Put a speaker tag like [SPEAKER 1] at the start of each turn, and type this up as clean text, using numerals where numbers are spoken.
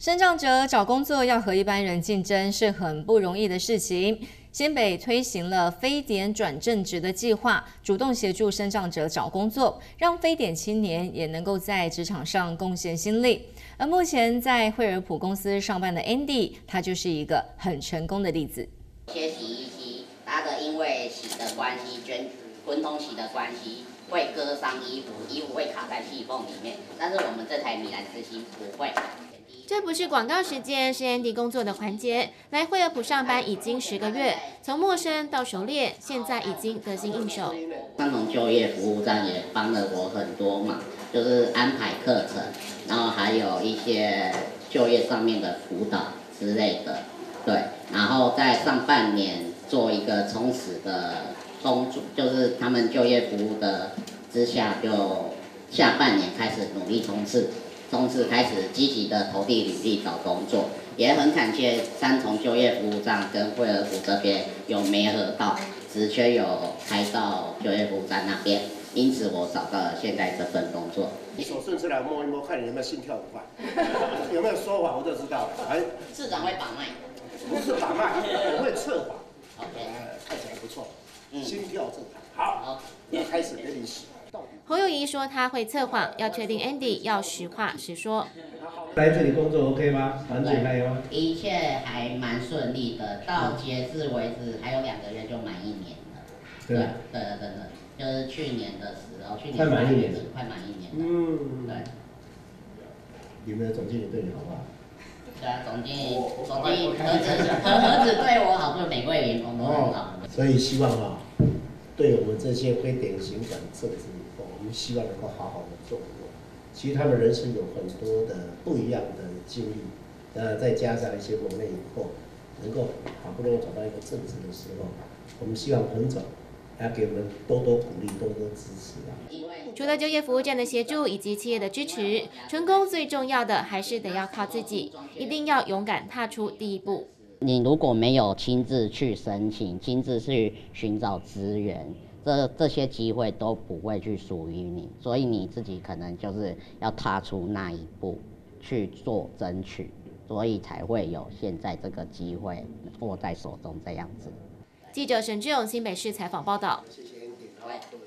[SPEAKER 1] 身障者找工作要和一般人竞争是很不容易的事情。新北推行了非典转正职的计划，主动协助身障者找工作，让非典青年也能够在职场上贡献心力。而目前在惠而浦公司上班的 Andy， 他就是一个很成功的例子。
[SPEAKER 2] 些洗衣机，它的因为洗的关系，滚筒洗的关系，会割伤衣服，衣服会卡在细缝里面。但是我们这台米兰之星不会。
[SPEAKER 3] 这不是广告时间，是 Andy 工作的环节。来惠而浦上班已经10个月，从陌生到熟练，现在已经得心应手。
[SPEAKER 2] 三重就业服务站也帮了我很多忙，就是安排课程，然后还有一些就业上面的辅导之类的。对，然后在上半年做一个充实的工作，就是他们就业服务的之下，就下半年开始努力冲刺，开始积极的投递履历找工作，也很感谢三重就业服务站跟惠而浦这边有媒合到，职缺有开到就业服务站那边，因此我找到了现在这份工作。
[SPEAKER 4] 你手顺出来摸一摸，看你有没有心跳快，有没有说谎我就知道了。哎，
[SPEAKER 2] 市长会把脉，
[SPEAKER 4] 不是把脉，我会测谎。
[SPEAKER 2] OK，
[SPEAKER 4] 看起来不错，心跳正常。好，要开始给你洗。
[SPEAKER 3] 侯友宜说他会测谎，要确定 Andy 要实话实说。
[SPEAKER 4] 来这里工作 OK 吗？环境还有吗？
[SPEAKER 2] 一切还蛮顺利的，到截至为止还有2个月就满1年了。对，就是去年的时候，
[SPEAKER 4] 快满1年了，
[SPEAKER 2] 快满1年了。对。
[SPEAKER 4] 你们的总经理对你好不好？
[SPEAKER 2] 对啊，总经理何止对我好，对每位员工都很好。
[SPEAKER 4] 所以希望对我们这些非典型转正职，我们希望能够好好的做。其实他们人生有很多的不一样的经历，再加上一些磨练以后，能够好不容易找到一个正职的时候，我们希望彭总要给我们多多鼓励，多多支持啊。
[SPEAKER 3] 除了就业服务站的协助以及企业的支持，成功最重要的还是得要靠自己，一定要勇敢踏出第一步。
[SPEAKER 2] 你如果没有亲自去申请，亲自去寻找资源，这些机会都不会去属于你，所以你自己可能就是要踏出那一步去做争取，所以才会有现在这个机会握在手中这样子。
[SPEAKER 3] 记者沈志勇新北市采访报道。
[SPEAKER 4] 谢谢 Andy。